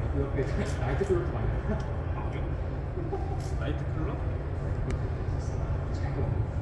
그 옆에 나이트 클럽도 많이 해. 아 그래요? 나이트 클럽? 나이트 클럽 잘